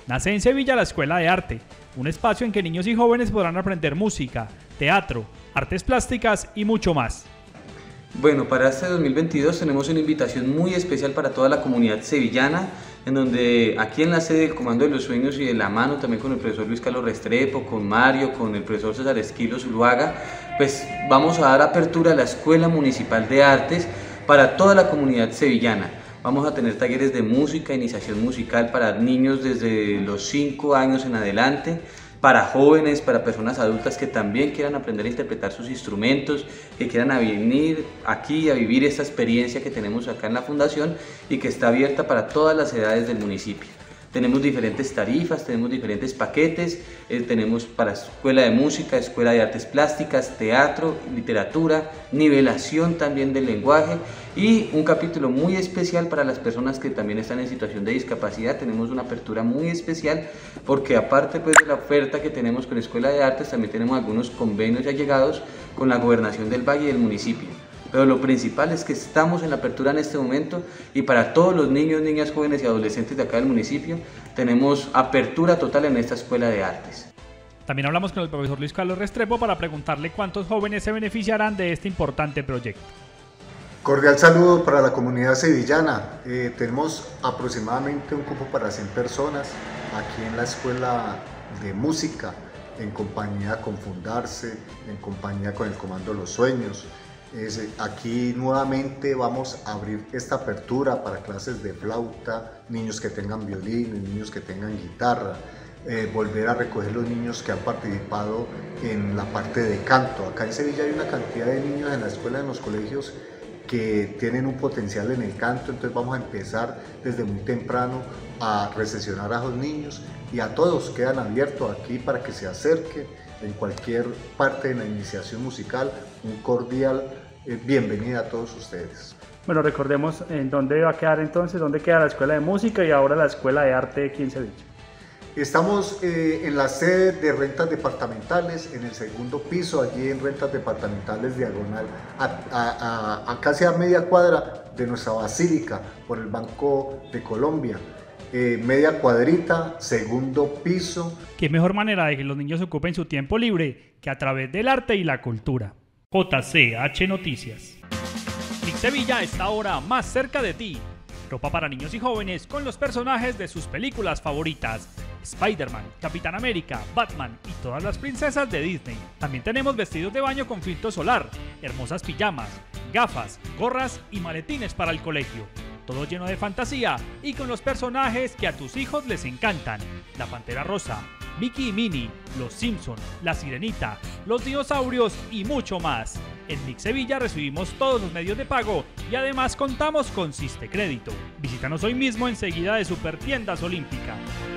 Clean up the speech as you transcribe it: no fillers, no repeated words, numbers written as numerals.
Nace en Sevilla la Escuela de Arte, un espacio en que niños y jóvenes podrán aprender música, teatro, artes plásticas y mucho más. Bueno, para este 2022 tenemos una invitación muy especial para toda la comunidad sevillana, en donde aquí en la sede del Comando de los Sueños y de la mano también con el profesor Luis Carlos Restrepo, con Mario, con el profesor César Esquilo Zuluaga, pues vamos a dar apertura a la Escuela Municipal de Artes para toda la comunidad sevillana. Vamos a tener talleres de música, iniciación musical para niños desde los 5 años en adelante, para jóvenes, para personas adultas que también quieran aprender a interpretar sus instrumentos, que quieran venir aquí a vivir esta experiencia que tenemos acá en la Fundación y que está abierta para todas las edades del municipio. Tenemos diferentes tarifas, tenemos diferentes paquetes, tenemos para escuela de música, escuela de artes plásticas, teatro, literatura, nivelación también del lenguaje y un capítulo muy especial para las personas que también están en situación de discapacidad. Tenemos una apertura muy especial porque aparte pues, de la oferta que tenemos con Escuela de Artes, también tenemos algunos convenios ya llegados con la Gobernación del Valle y del municipio. Pero lo principal es que estamos en la apertura en este momento y para todos los niños, niñas, jóvenes y adolescentes de acá del municipio tenemos apertura total en esta Escuela de Artes. También hablamos con el profesor Luis Carlos Restrepo para preguntarle cuántos jóvenes se beneficiarán de este importante proyecto. Cordial saludo para la comunidad sevillana. Tenemos aproximadamente un cupo para 100 personas aquí en la Escuela de Música, en compañía con Fundarse, en compañía con el Comando de los Sueños. Aquí nuevamente vamos a abrir esta apertura para clases de flauta, niños que tengan violín, niños que tengan guitarra, volver a recoger los niños que han participado en la parte de canto. Acá en Sevilla hay una cantidad de niños en la escuela, en los colegios, que tienen un potencial en el canto, entonces vamos a empezar desde muy temprano a recepcionar a los niños y a todos quedan abiertos aquí para que se acerquen en cualquier parte de la iniciación musical. Un cordial bienvenida a todos ustedes. Bueno, recordemos en dónde va a quedar entonces, dónde queda la Escuela de Música y ahora la Escuela de Arte aquí en Sevilla. Estamos en la sede de rentas departamentales, en el segundo piso, allí en rentas departamentales diagonal, a casi a media cuadra de nuestra basílica, por el Banco de Colombia. Media cuadrita, segundo piso. ¿Qué mejor manera de que los niños ocupen su tiempo libre que a través del arte y la cultura? JCH Noticias. Click Sevilla está ahora más cerca de ti. Ropa para niños y jóvenes con los personajes de sus películas favoritas. Spider-Man, Capitán América, Batman y todas las princesas de Disney. También tenemos vestidos de baño con filtro solar, hermosas pijamas, gafas, gorras y maletines para el colegio. Todo lleno de fantasía y con los personajes que a tus hijos les encantan. La Pantera Rosa, Mickey y Minnie, Los Simpson, La Sirenita, los dinosaurios y mucho más. En Click Sevilla recibimos todos los medios de pago y además contamos con Sistecrédito. Visítanos hoy mismo enseguida de Supertiendas Olímpica.